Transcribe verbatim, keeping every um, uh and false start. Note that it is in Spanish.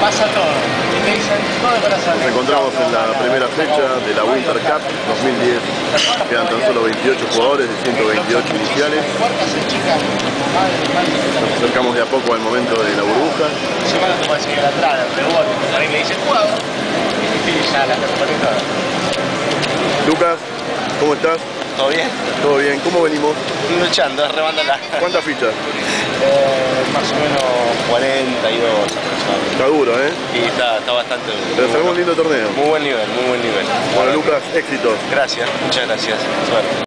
pasa todo. Y te dicen todo de corazón. Nos encontramos en la primera fecha de la Winter Cup dos mil diez. Quedan tan solo veintiocho jugadores de ciento veintiocho iniciales. Nos acercamos de a poco al momento de la burbuja. Semana te puede seguir atrás, el rebote, por ahí me dice juego. Y ya la te pone todo. Lucas, ¿cómo estás? ¿Todo bien? ¿Todo bien? ¿Cómo venimos? Luchando, remándola. ¿Cuántas fichas? Eh, más o menos cuarenta y dos aproximadamente. Está duro, ¿eh? Y está, está bastante duro. Pero será un lindo torneo. Muy buen nivel, muy buen nivel. Bueno, Lucas, éxitos. Gracias, muchas gracias. Suerte.